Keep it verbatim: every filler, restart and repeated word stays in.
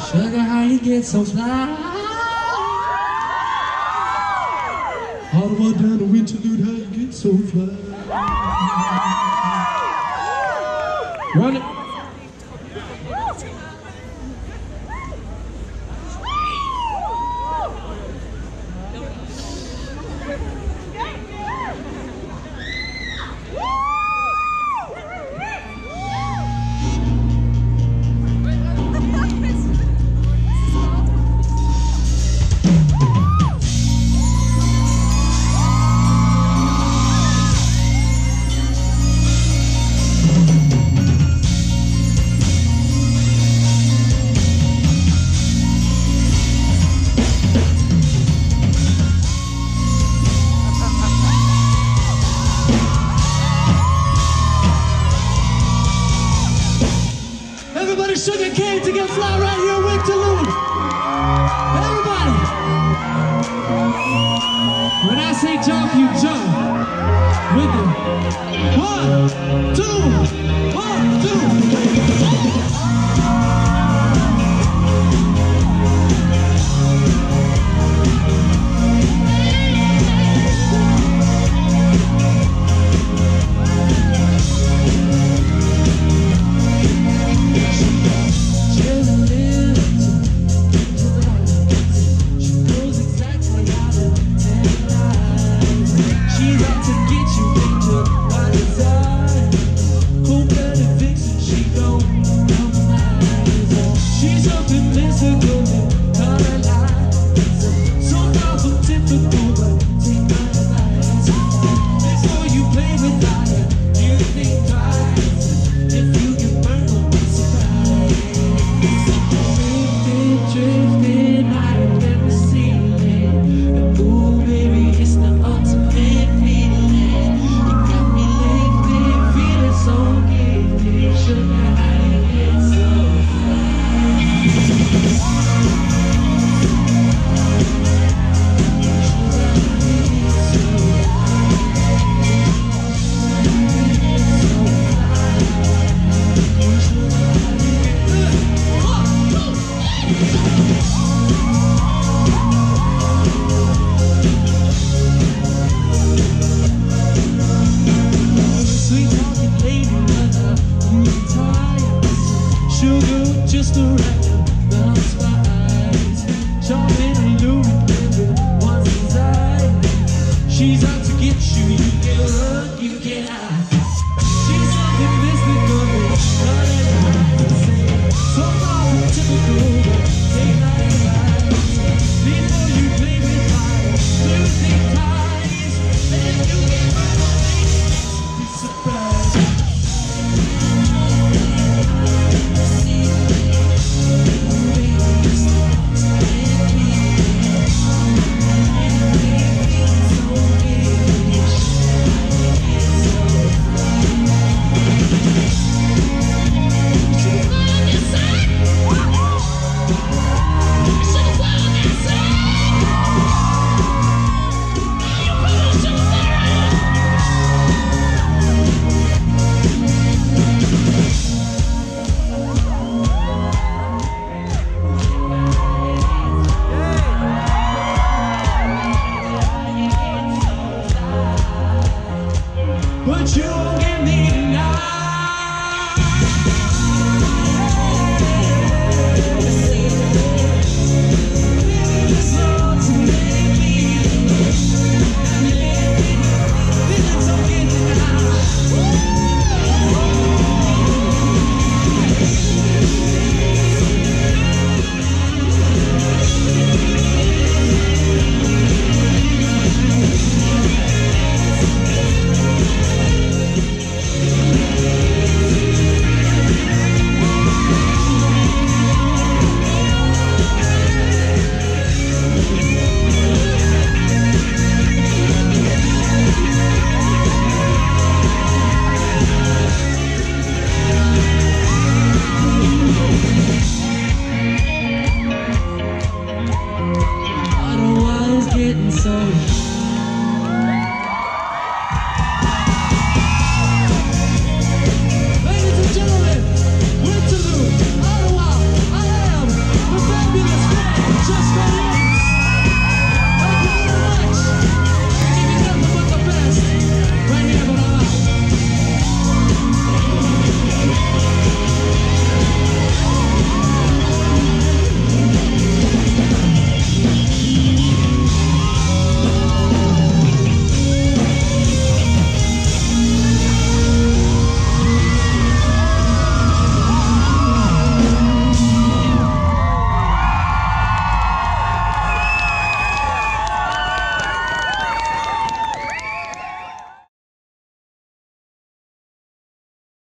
Sugar, how you get so fly? Ottawa down to Winterlude, how you get so fly? Run it. Everybody sugar cane to get fly right here in Winterlude. Everybody. When I say jump, you jump. With it. One, two, one, two. Just around, bounce my eyes. Charming and luring, once inside. She's out to get you, you get her.